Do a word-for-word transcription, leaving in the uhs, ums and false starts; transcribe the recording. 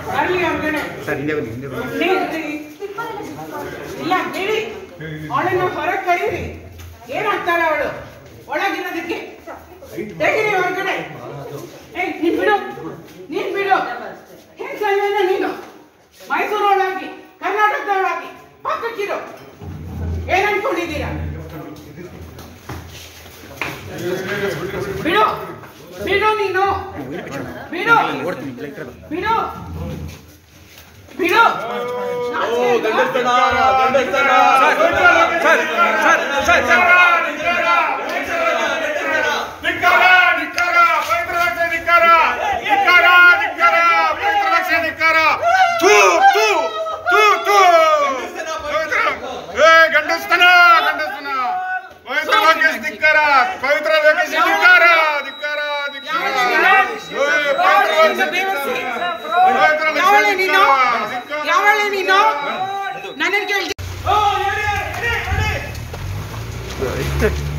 ಬರ್ಲಿ ಹೊರಗಡೆ. ಸರ್ ಹಿಂದೆ ಬನ್ನಿ ಹಿಂದೆ ಬನ್ನಿ. ಇಲ್ಲ ಬಿಡಿ, ಅವಳನ್ನ ಹೊರಗೆ ಕರೀರಿ. ಏನಾಗ್ತಾಳೆ ಅವಳು ಒಳಗಿರೋದಕ್ಕೆ? ತೆಗೀರಿ ಹೊರಗಡೆ. ಏಯ್ ನೀನ್ ಬಿಡು, ನೀನ್ ಬಿಡು. ಹೆಂಗಲ್ಲ ನೀನು ಮೈಸೂರೊಳಾಗಿ ಕರ್ನಾಟಕದೊಳಾಗಿ ಪಕ್ಕಕ್ಕಿರೋ. ಏನ್ ಅನ್ಕೊಂಡಿದ್ದೀರಾ? ಬಿಡು ಬಿಡು ನೀನು ಬಿಡು ಬಿಡು ಬಿಡು. ಗಂಡಸ್ತನ ಗಂಡಸ್ತನ ಪವಿತ್ರ ಲೋಕೇಶ್ ಧಿಕ್ಕಾರ, ಪವಿತ್ರ ಲೋಕೇಶ್ ಧಿಕ್ಕಾರ, ಧಿಕ್ಕಾರ ಯಾವಳೆ ನೀನು? ಯಾವಳೆ ನೀನು? ನನಗೆ ಕೇಳ್ತೀನಿ.